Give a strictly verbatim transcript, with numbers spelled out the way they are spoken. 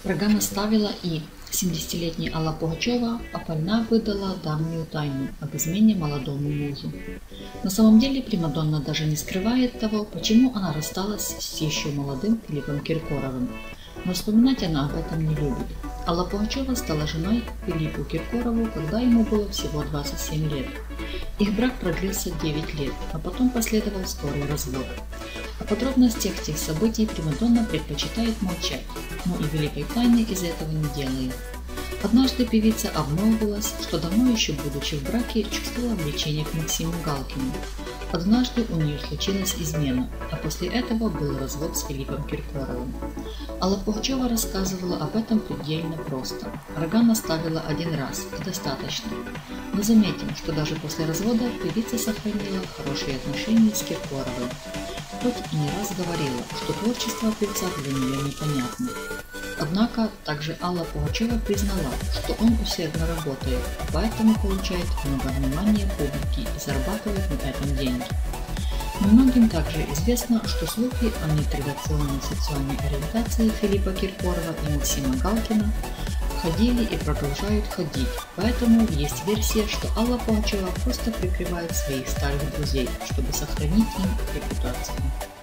Врага наставила и семидесятилетняя Алла Пугачева опальна выдала давнюю тайну об измене молодому мужу. На самом деле примадонна даже не скрывает того, почему она рассталась с еще молодым Филиппом Киркоровым. Но вспоминать она об этом не любит. Алла Пугачева стала женой Филиппу Киркорову, когда ему было всего двадцать семь лет. Их брак продлился девять лет, а потом последовал скорый развод. О подробностях тех событий примадонна предпочитает молчать, но и великой тайны из этого не делает. Однажды певица обмолвилась, что давно еще будучи в браке чувствовала влечение к Максиму Галкину. Однажды у нее случилась измена, а после этого был развод с Филиппом Киркоровым. Алла Пугачева рассказывала об этом предельно просто. Рога наставила один раз, и достаточно. Но заметим, что даже после развода певица сохранила хорошие отношения с Киркоровым. Хоть и не раз говорила, что творчество певца для нее непонятно. Однако также Алла Пугачева признала, что он усердно работает, поэтому получает много внимания публики и зарабатывает на этом деньги. Многим также известно, что слухи о нетрадиционной сексуальной ориентации Филиппа Киркорова и Максима Галкина ходили и продолжают ходить, поэтому есть версия, что Алла Пугачева просто прикрывает своих старых друзей, чтобы сохранить им репутацию.